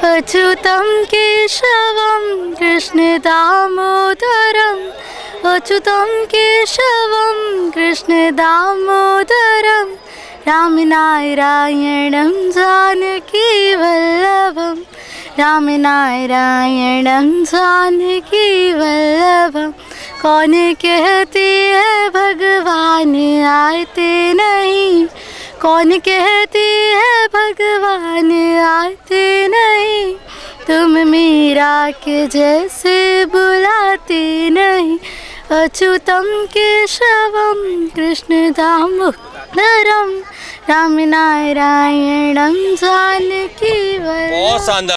अच्युतं केशवं कृष्ण दामोदरं अच्युतं केशवं कृष्ण दामोदरं रामनारायणं जानकी वल्लभं रामनारायणं जानकी वल्लभं। कौन कहती है भगवान आते नहीं, कौन कहती है भगवान आते नहीं, तुम मीरा के जैसे बुलाते नहीं। अच्युतं केशवं कृष्ण दामोदरं रामनारायणं जानकी वल्लभं।